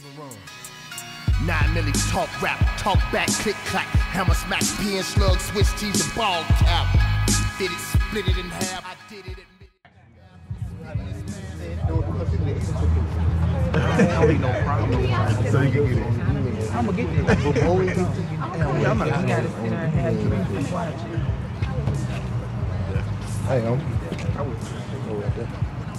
run. 9 milli talk rap, talk back, click clack, hammer smack, pen slug, switch tees and ball cap. Did it, split it in half. I did it. I don't need no problem. So you can get it. I'm gonna get it. I'm gonna got it in our head. Hey, I would go right there.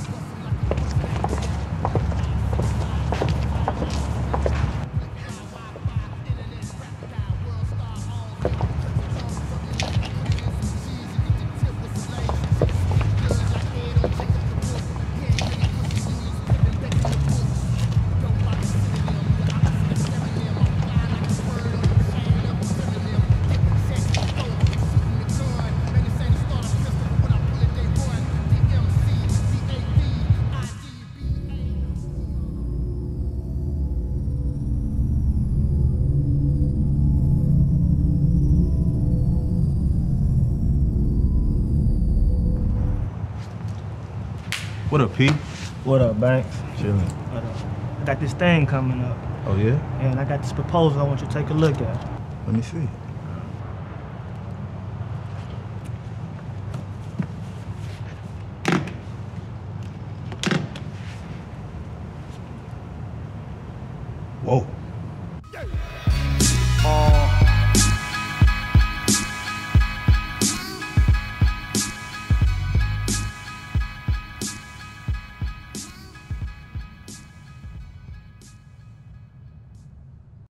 What up, P? What up, Banks? Chillin'. What up? I got this thing coming up. Oh, yeah? And I got this proposal I want you to take a look at. Let me see.